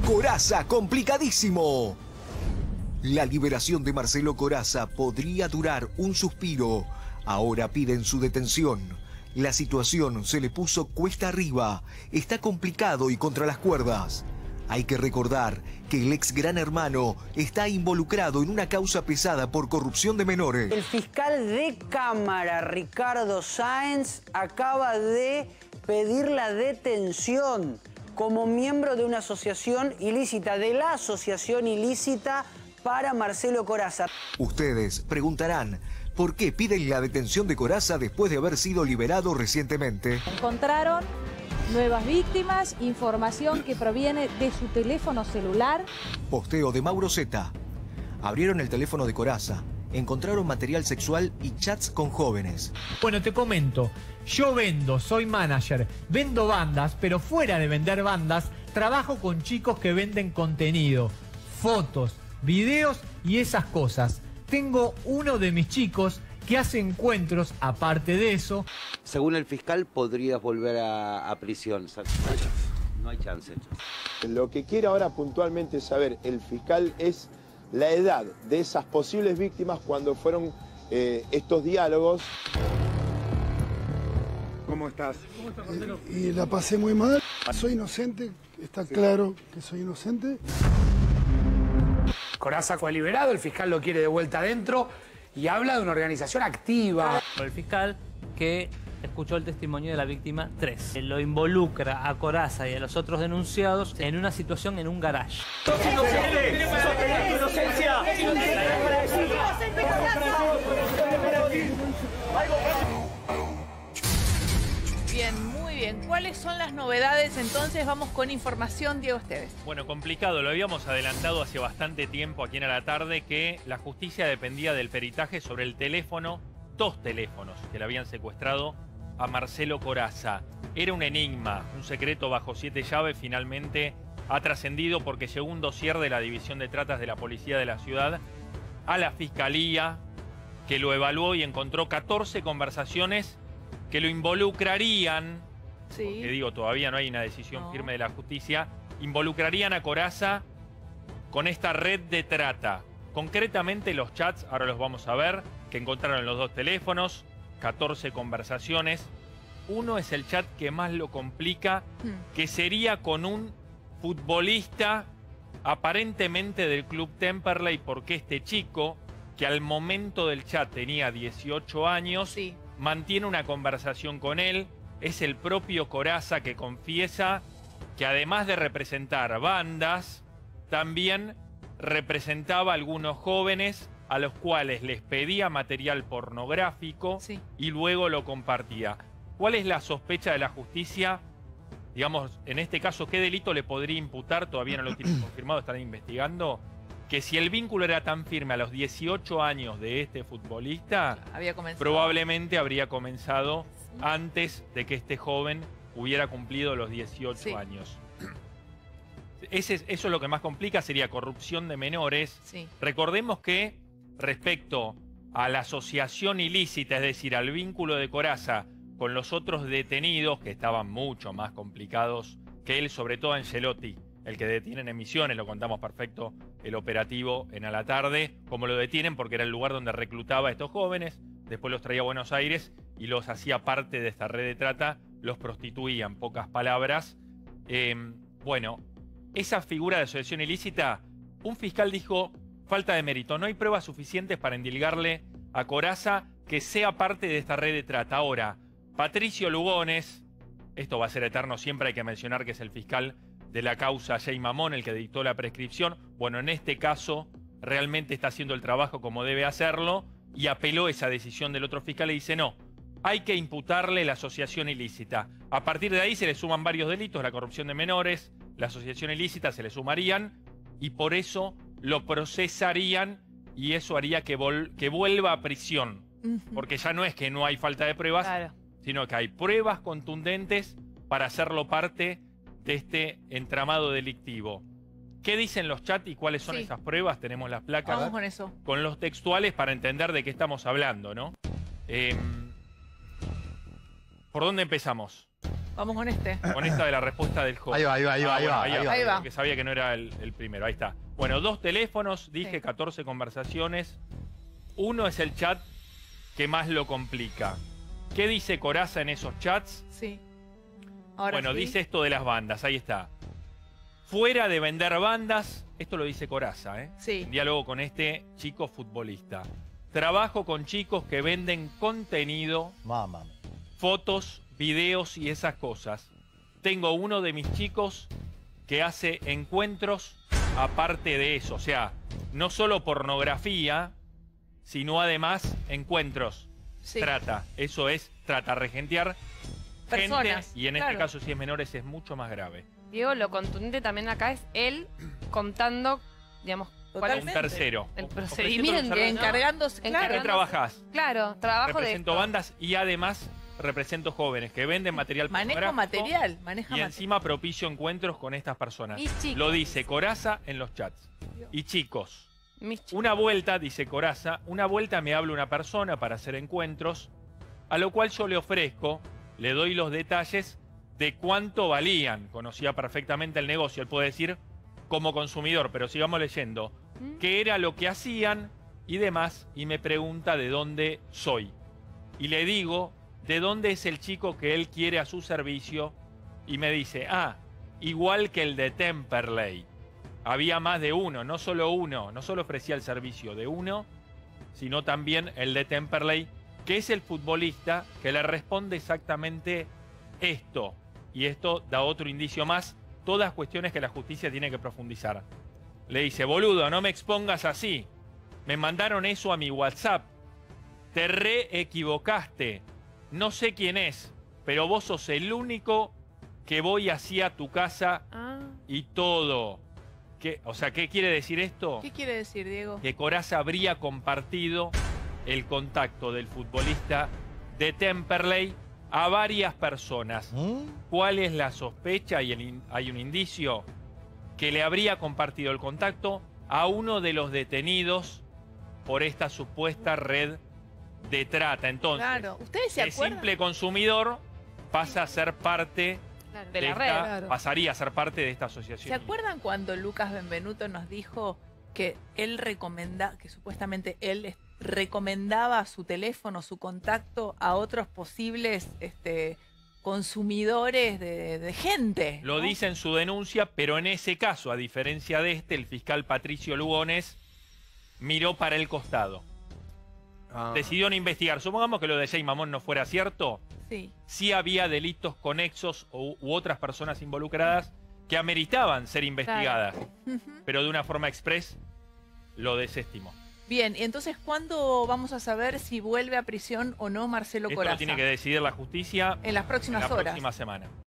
Corazza complicadísimo. La liberación de Marcelo Corazza podría durar un suspiro. Ahora piden su detención. La situación se le puso cuesta arriba. Está complicado y contra las cuerdas. Hay que recordar que el ex Gran Hermano está involucrado en una causa pesada por corrupción de menores. El fiscal de Cámara, Ricardo Sáenz, acaba de pedir la detención como miembro de una asociación ilícita, de la asociación ilícita para Marcelo Corazza. Ustedes preguntarán, ¿por qué piden la detención de Corazza después de haber sido liberado recientemente? Encontraron nuevas víctimas, información que proviene de su teléfono celular. Posteo de Mauro Zeta. Abrieron el teléfono de Corazza, encontraron material sexual y chats con jóvenes. Bueno, te comento, yo soy manager, vendo bandas, pero fuera de vender bandas, trabajo con chicos que venden contenido, fotos, videos y esas cosas. Tengo uno de mis chicos que hace encuentros, aparte de eso. Según el fiscal, podrías volver a prisión. No hay chance. Lo que quiere ahora puntualmente saber el fiscal es la edad de esas posibles víctimas cuando fueron estos diálogos. ¿Cómo estás? Y la pasé muy mal. Soy inocente, está claro que soy inocente. Corazza fue liberado, el fiscal lo quiere de vuelta adentro y habla de una organización activa. El fiscal que escuchó el testimonio de la víctima 3. Lo involucra a Corazza y a los otros denunciados en una situación en un garage. ¡Sos inocente! ¡Sostenés tu inocencia! Bien, muy bien. ¿Cuáles son las novedades? Entonces vamos con información, Diego Esteves. Bueno, complicado. Lo habíamos adelantado hace bastante tiempo aquí en A la Tarde que la justicia dependía del peritaje sobre el teléfono, 2 teléfonos que le habían secuestrado a Marcelo Corazza. Era un enigma, un secreto bajo 7 llaves. Finalmente ha trascendido porque llegó un dossier de la División de Tratas de la Policía de la Ciudad a la Fiscalía, que lo evaluó y encontró 14 conversaciones que lo involucrarían, porque digo, todavía no hay una decisión firme de la justicia, involucrarían a Corazza con esta red de trata. Concretamente los chats, ahora los vamos a ver, que encontraron en los 2 teléfonos, 14 conversaciones. Uno es el chat que más lo complica, que sería con un futbolista aparentemente del club Temperley, porque este chico, que al momento del chat tenía 18 años, mantiene una conversación con él. Es el propio Corazza que confiesa que además de representar bandas, también representaba a algunos jóvenes a los cuales les pedía material pornográfico y luego lo compartía. ¿Cuál es la sospecha de la justicia? Digamos, en este caso, ¿qué delito le podría imputar? Todavía no lo tienen confirmado, están investigando. Que si el vínculo era tan firme a los 18 años de este futbolista, probablemente habría comenzado antes de que este joven hubiera cumplido los 18 años. Eso es lo que más complica, sería corrupción de menores. Recordemos que respecto a la asociación ilícita, es decir, al vínculo de Corazza con los otros detenidos, que estaban mucho más complicados que él, sobre todo Angelotti, el que detienen en Misiones, lo contamos perfecto, el operativo en A la Tarde, como lo detienen porque era el lugar donde reclutaba a estos jóvenes, después los traía a Buenos Aires y los hacía parte de esta red de trata, los prostituía, en pocas palabras. Bueno, esa figura de asociación ilícita, un fiscal dijo, falta de mérito, no hay pruebas suficientes para endilgarle a Corazza que sea parte de esta red de trata. Ahora, Patricio Lugones, esto va a ser eterno, siempre hay que mencionar que es el fiscal de la causa Jay Mamón, el que dictó la prescripción. Bueno, en este caso realmente está haciendo el trabajo como debe hacerlo y apeló esa decisión del otro fiscal y dice no, hay que imputarle la asociación ilícita. A partir de ahí se le suman varios delitos, la corrupción de menores, la asociación ilícita se le sumarían y por eso lo procesarían y eso haría que vuelva a prisión. Porque ya no es que no hay falta de pruebas, sino que hay pruebas contundentes para hacerlo parte de este entramado delictivo. ¿Qué dicen los chats y cuáles son esas pruebas? Tenemos las placas. Vamos con eso. Con los textuales para entender de qué estamos hablando, ¿no? ¿Por dónde empezamos? Vamos con este. Con esta de la respuesta del joven. Ahí va. Porque sabía que no era el primero. Ahí está. Bueno, 2 teléfonos, dije 14 conversaciones. Uno es el chat que más lo complica. ¿Qué dice Corazza en esos chats? Sí. Bueno, dice esto de las bandas. Ahí está. Fuera de vender bandas, esto lo dice Corazza, ¿eh? Sí. En diálogo con este chico futbolista. Trabajo con chicos que venden contenido, fotos, videos y esas cosas. Tengo uno de mis chicos que hace encuentros aparte de eso. O sea, no solo pornografía, sino además encuentros. Sí. Trata. Eso es, trata, regentear Personas, gente. Y en este caso, si es menores, es mucho más grave. Diego, lo contundente también acá es él contando, digamos, cuál es Un tercero. el procedimiento. Encargándose. ¿En qué trabajás? Claro, trabajo Represento de esto. bandas y además represento jóvenes que venden material Manejo pornográfico material. y encima propicio encuentros con estas personas. Y chicos. Lo dice Corazza en los chats. Y chicos. Mis chicos. Una vuelta, dice Corazza, una vuelta me habla una persona para hacer encuentros, a lo cual yo le ofrezco, le doy los detalles de cuánto valían. Conocía perfectamente el negocio, él puede decir como consumidor, pero sigamos leyendo. ¿Qué era lo que hacían y demás? Y me pregunta de dónde soy. Y le digo de dónde es el chico que él quiere a su servicio y me dice, igual que el de Temperley. Había más de uno, no solo ofrecía el servicio de uno, sino también el de Temperley, que es el futbolista que le responde exactamente esto. Y esto da otro indicio más, todas cuestiones que la justicia tiene que profundizar. Le dice, boludo, no me expongas así. Me mandaron eso a mi WhatsApp. Te equivocaste. No sé quién es, pero vos sos el único que voy hacia tu casa y todo. O sea, ¿qué quiere decir esto? ¿Qué quiere decir, Diego? Que Corazza habría compartido el contacto del futbolista de Temperley a varias personas. ¿Cuál es la sospecha? Y hay un indicio que le habría compartido el contacto a uno de los detenidos por esta supuesta red de trata. Entonces, claro. ¿Ustedes se acuerdan? Simple consumidor pasa a ser parte de la red. Claro. Pasaría a ser parte de esta asociación. ¿Se acuerdan cuando Lucas Benvenuto nos dijo que él que supuestamente él recomendaba su teléfono, su contacto a otros posibles consumidores de gente? Lo dice en su denuncia, pero en ese caso, a diferencia de el fiscal Patricio Lugones miró para el costado. Decidió no investigar. Supongamos que lo de Jay Mamón no fuera cierto. Sí. Sí había delitos conexos u otras personas involucradas que ameritaban ser investigadas. Claro. Pero de una forma express lo desestimó. Bien, y entonces, ¿cuándo vamos a saber si vuelve a prisión o no Marcelo Esto Corazza? lo tiene que decidir la justicia en las próximas horas. En la próxima semana.